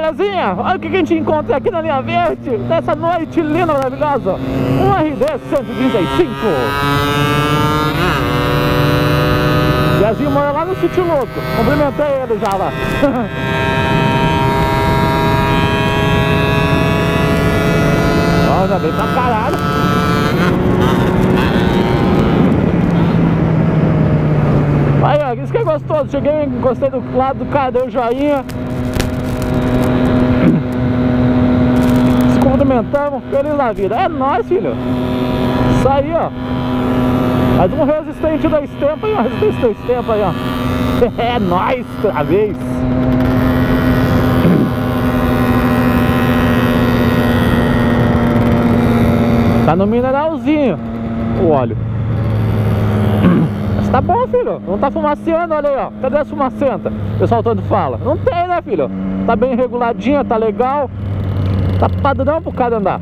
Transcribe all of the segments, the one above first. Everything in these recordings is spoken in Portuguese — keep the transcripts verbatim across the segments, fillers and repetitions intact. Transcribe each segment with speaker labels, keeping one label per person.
Speaker 1: Terezinha, olha o que a gente encontra aqui na linha verde nessa noite linda, maravilhosa. Um R D cento e trinta e cinco. Zezinho mora lá no Sítio Louco. Cumprimentei ele já lá. Olha, bem pra caralho. Aí, ó, isso que é gostoso. Cheguei, gostei do lado do cara, dei o joinha. Se cumprimentamos, feliz da vida. É nóis, filho. Isso aí, ó. Mais um resistente dois tempos aí, ó. Resistente dois tempos aí, ó. É nóis, outra vez. Tá no mineralzinho o óleo. Mas tá bom, filho. Não tá fumaceando, olha aí, ó. Cadê a fumacenta? O pessoal todo fala. Não tem, né, filho? Tá bem reguladinha, tá legal. Tá padrão pro cara andar.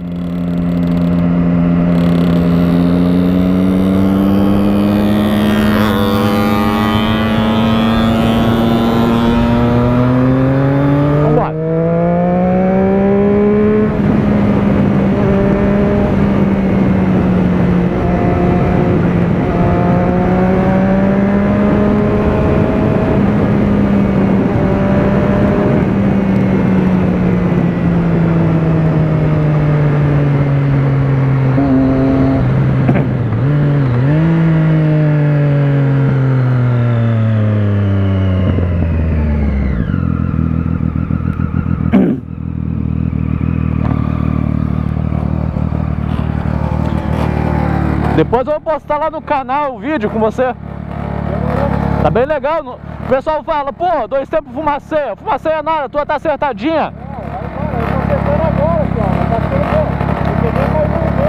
Speaker 1: Depois eu vou postar lá no canal o vídeo com você. Tá bem legal. O pessoal fala, pô, dois tempos fumaceia. Fumaceia nada, a tua tá acertadinha.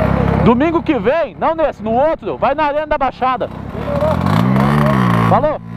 Speaker 1: Domingo que vem, não nesse, no outro, vai na Arena da Baixada. Falou?